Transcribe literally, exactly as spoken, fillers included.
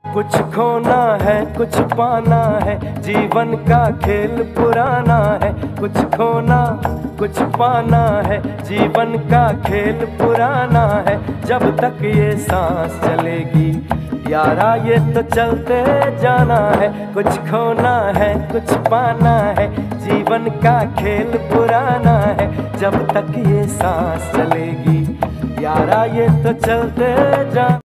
कुछ खोना है कुछ पाना है, जीवन का खेल पुराना है। कुछ खोना कुछ पाना है, जीवन का खेल पुराना है। जब तक ये सांस चलेगी यारा ये तो चलते जाना है। कुछ खोना है कुछ पाना है, जीवन का खेल पुराना है। जब तक ये सांस चलेगी यारा ये तो चलते जाना।